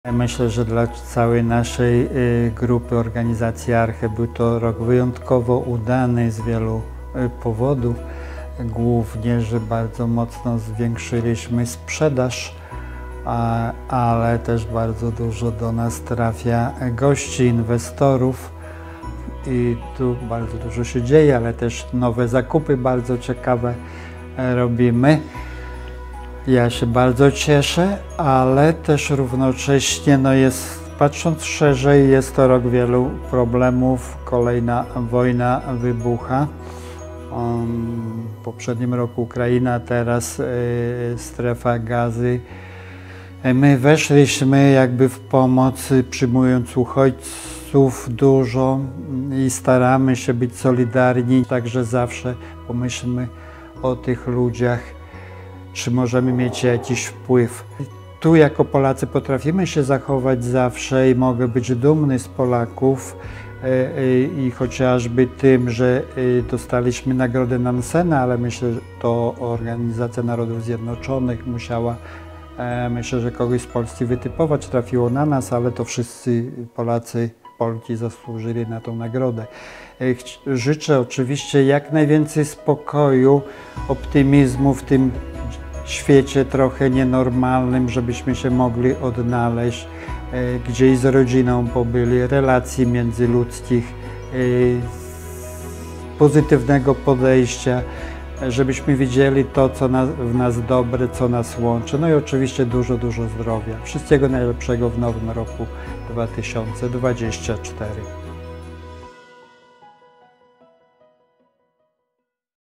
Myślę, że dla całej naszej grupy organizacji Arche był to rok wyjątkowo udany z wielu powodów. Głównie, że bardzo mocno zwiększyliśmy sprzedaż, ale też bardzo dużo do nas trafia gości, inwestorów i tu bardzo dużo się dzieje, ale też nowe zakupy bardzo ciekawe robimy. Ja się bardzo cieszę, ale też równocześnie, patrząc szerzej, jest to rok wielu problemów. Kolejna wojna wybucha. W poprzednim roku Ukraina, teraz strefa Gazy. My weszliśmy jakby w pomoc, przyjmując uchodźców dużo i staramy się być solidarni, także zawsze pomyślmy o tych ludziach, czy możemy mieć jakiś wpływ. Tu jako Polacy potrafimy się zachować zawsze i mogę być dumny z Polaków i chociażby tym, że dostaliśmy nagrodę Nansena, ale myślę, że to Organizacja Narodów Zjednoczonych musiała, myślę, że kogoś z Polski wytypować, trafiło na nas, ale to wszyscy Polacy, Polki zasłużyli na tą nagrodę. Życzę oczywiście jak najwięcej spokoju, optymizmu w tym świecie trochę nienormalnym, żebyśmy się mogli odnaleźć, gdzieś z rodziną pobyli, relacji międzyludzkich, pozytywnego podejścia, żebyśmy widzieli to, co w nas dobre, co nas łączy. No i oczywiście dużo, dużo zdrowia. Wszystkiego najlepszego w nowym roku 2024.